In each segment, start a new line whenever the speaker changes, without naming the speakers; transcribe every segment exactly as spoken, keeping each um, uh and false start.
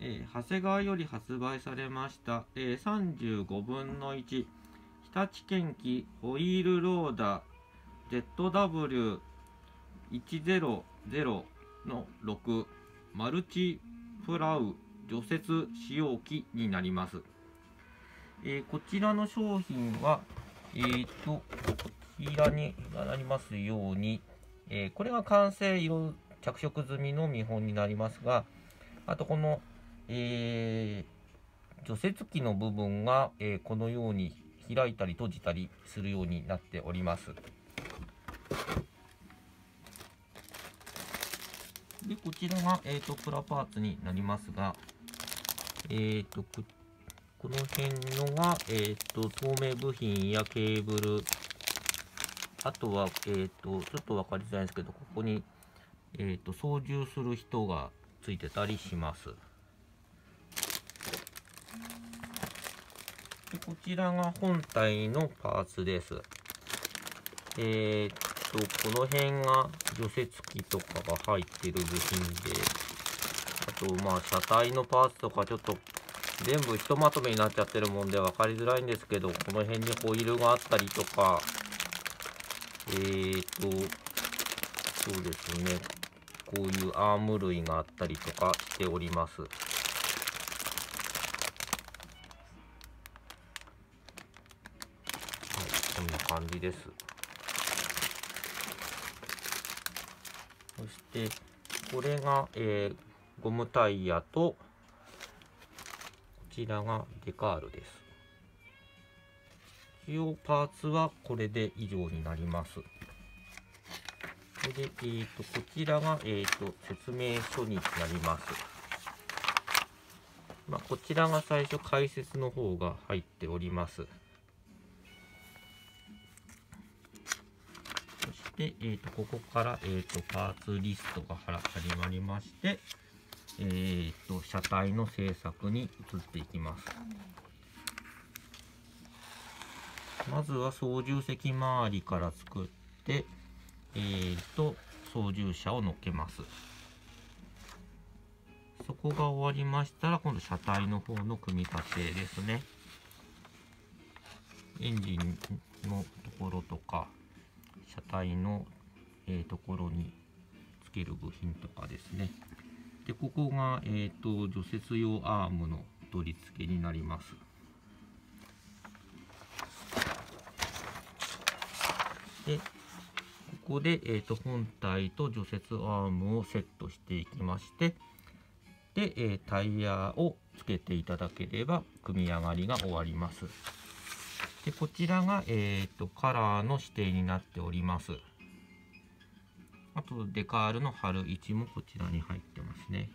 えー、長谷川より発売されました、えー、さんじゅうごぶんのいち日立建機ホイールローダー ゼットダブリューいちぜろぜろ のろくマルチプラウ除雪使用機になります。えー、こちらの商品は、えー、とこちらになりますように、えー、これが完成色着色済みの見本になりますが、あとこの、えー、除雪機の部分が、えー、このように開いたり閉じたりするようになっております。でこちらが、えー、とプラパーツになりますが、えー、とここの辺のが、えー、と透明部品やケーブル、あとは、えー、とちょっと分かりづらいんですけど、ここに、えー、と操縦する人がついてたりします。でこちらが本体のパーツです。えー、とこの辺が除雪機とかが入ってる部品で、あとまあ車体のパーツとかちょっと全部ひとまとめになっちゃってるもんで分かりづらいんですけど、この辺にホイールがあったりとか、えーとそうですね、こういうアーム類があったりとかしております。はい、こんな感じです。そしてこれが、えー、ゴムタイヤと、こちらがデカールです。一応パーツはこれで以上になります。で、えー、とこちらが、えー、と説明書になります。まあ、こちらが最初解説の方が入っております。そして、えー、とここから、えー、とパーツリストが始まりまして、えー、と車体の製作に移っていきます。まずは操縦席周りから作って、えー、と操縦者を乗っけます。そこが終わりましたら、今度車体の方の組み立てですね。エンジンのところとか車体の、えー、ところにつける部品とかですね。でここが、えー、と除雪用アームの取り付けになります。でここで、えー、と本体と除雪アームをセットしていきまして、で、えー、タイヤをつけていただければ組み上がりが終わります。でこちらが、えー、とカラーの指定になっております。あとデカールの貼る位置もこちらに入ってますね。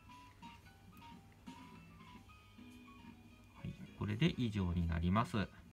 はい、これで以上になります。